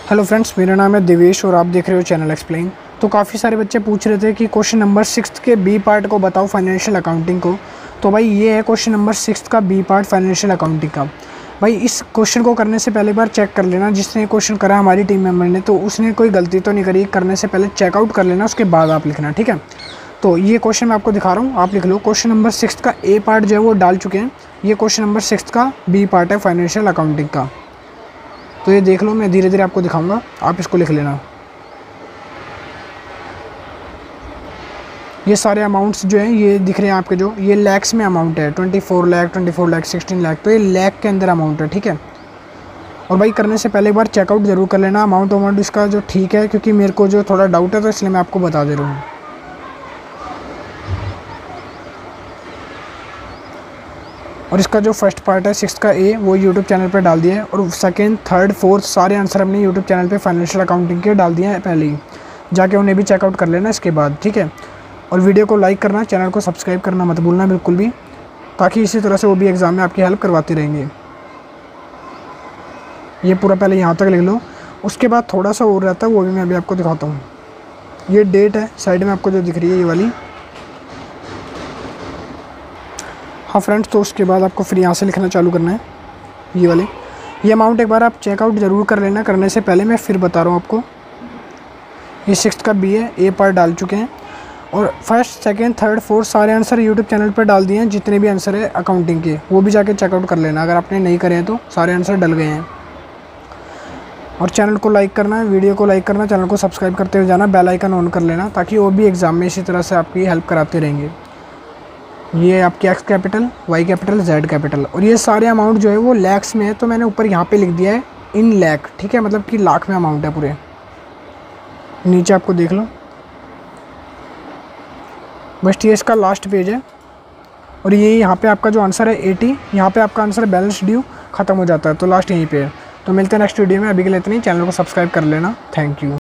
Hello friends, मेरा नाम है देवेश और आप देख रहे हो चैनल एक्सप्लेन। तो काफ़ी सारे बच्चे पूछ रहे थे कि क्वेश्चन नंबर 6 के बी पार्ट को बताओ फाइनेंशियल अकाउंटिंग को। तो भाई ये है क्वेश्चन नंबर 6 का बी पार्ट फाइनेंशियल अकाउंटिंग का। भाई इस क्वेश्चन को करने से पहले एक बार चेक कर लेना, जिसने क्वेश्चन करा हमारी टीम मेंबर ने, तो उसने कोई गलती तो नहीं करी। करने से पहले चेकआउट कर लेना, उसके बाद आप लिखना, ठीक है। तो ये क्वेश्चन मैं आपको दिखा रहा हूँ, आप लिख लो। क्वेश्चन नंबर 6 का ए पार्ट जो है वो डाल चुके हैं। ये क्वेश्चन नंबर 6 का बी पार्ट है फाइनेंशियल अकाउंटिंग का। तो ये देख लो, मैं धीरे धीरे आपको दिखाऊंगा, आप इसको लिख लेना। ये सारे अमाउंट्स जो हैं ये दिख रहे हैं आपके, जो ये लैक्स में अमाउंट है, 24 लाख, 16 लाख, तो ये लैख के अंदर अमाउंट है, ठीक है। और भाई करने से पहले एक बार चेकआउट ज़रूर कर लेना अमाउंट इसका जो ठीक है, क्योंकि मेरे को जो थोड़ा डाउट है तो इसलिए मैं आपको बता दे रहा हूँ। और इसका जो फर्स्ट पार्ट है 6 का ए, वो यूट्यूब चैनल पर डाल दिया है। और सेकंड, थर्ड, फोर्थ सारे आंसर हमने यूट्यूब चैनल पे फाइनेंशियल अकाउंटिंग के डाल दिए हैं पहले ही, जाके उन्हें भी चेकआउट कर लेना इसके बाद, ठीक है। और वीडियो को लाइक करना, चैनल को सब्सक्राइब करना मत भूलना बिल्कुल भी, ताकि इसी तरह से वो भी एग्ज़ाम में आपकी हेल्प करवाते रहेंगे। ये पूरा पहले यहाँ तक लिख लो, उसके बाद थोड़ा सा और रहता है, वो भी मैं अभी आपको दिखाता हूँ। ये डेट है साइड में आपको जो दिख रही है ये वाली। हाँ फ्रेंड्स, तो उसके बाद आपको फिर यहाँ से लिखना चालू करना है ये वाले। ये अमाउंट एक बार आप चेकआउट ज़रूर कर लेना करने से पहले, मैं फिर बता रहा हूँ आपको। ये 6 का बी है, ए पार्ट डाल चुके हैं। और फर्स्ट, सेकंड, थर्ड, फोर्थ सारे आंसर यूट्यूब चैनल पर डाल दिए हैं। जितने भी आंसर है अकाउंटिंग के वो भी जाके चेकआउट कर लेना, अगर आपने नहीं करे हैं तो सारे आंसर डल गए हैं। और चैनल को लाइक करना, वीडियो को लाइक करना, चैनल को सब्सक्राइब करते हुए जाना, बेल आइकन ऑन कर लेना, ताकि वो भी एग्ज़ाम में इसी तरह से आपकी हेल्प कराते रहेंगे। ये आपकी X capital, Y capital, Z capital, और ये सारे अमाउंट जो है वो लैक्स में है। तो मैंने ऊपर यहाँ पे लिख दिया है इन लैख, ठीक है, मतलब कि लाख में अमाउंट है पूरे। नीचे आपको देख लो, बस ये इसका लास्ट पेज है। और ये यहाँ पे आपका जो आंसर है 80, यहाँ पे आपका आंसर बैलेंस ड्यू ख़त्म हो जाता है, तो लास्ट यहीं पे है। तो मिलते हैं नेक्स्ट वीडियो में, अभी के लिए इतना ही। चैनल को सब्सक्राइब कर लेना, थैंक यू।